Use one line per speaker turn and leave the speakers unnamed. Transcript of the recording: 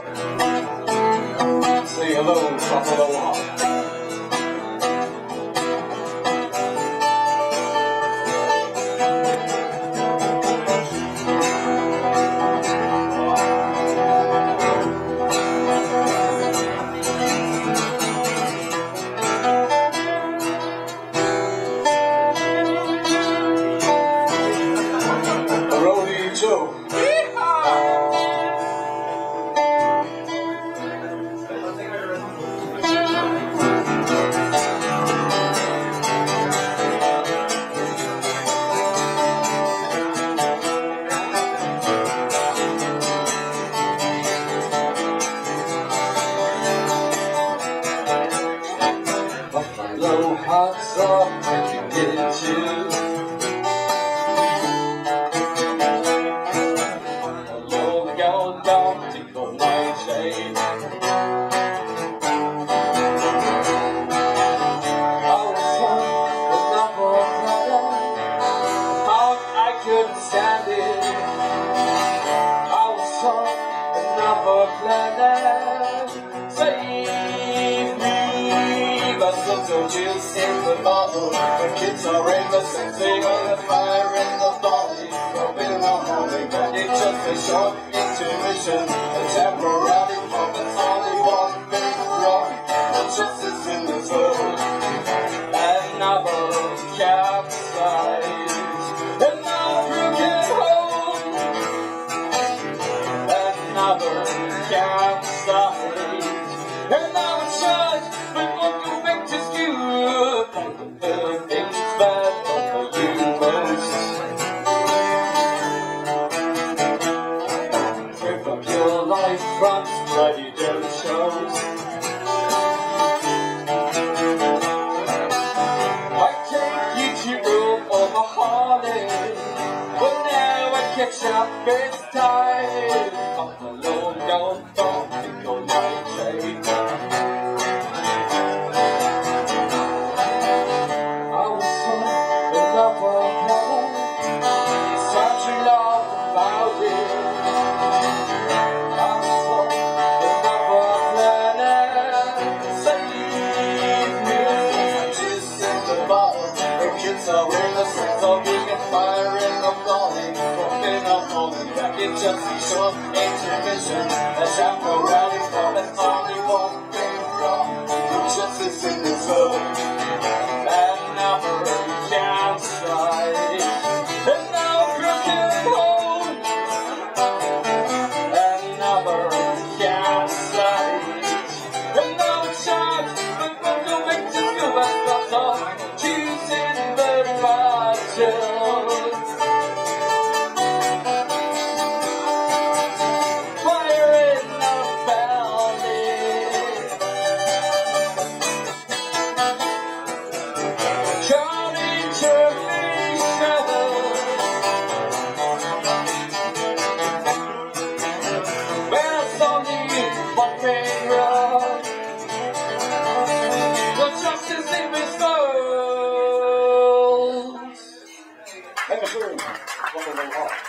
Say hello, Buffalo Hawk. Buffalo Hawks are making it too. Alone going down to go night shade. I was on another planet. How I couldn't stand it. I was on another planet. Save me. So juice in the bottle, the kids are in the sexy on the fire in the body. Open the holy, but it's just a short intermission, a temporary fun. It's only one big rock, no justice in this world. Another capsize, another broken home. Another capsize, another charge, but won't go back to school. The things bad for you most. Rip up your life from bloody damn shows. I take you to Rome or Mahoney, but now I catch up this time. I'm alone, don't think you're night shade. Such a love about it. I'm from another planet. Save me. Just in the bottle. The kids are in the sense of being a fire in the body. Walking up holding back. It's just a short intermission. A temporary fun. That's only one thing wrong. No justice in this world. Another campsite. Another broken home. Another campsite. Another chance. But we'll go back to school. That's not all. Choosing the battle. Fire in the belly. Counting termination. When it's only one main road. No justice in this world. Thank you, sir.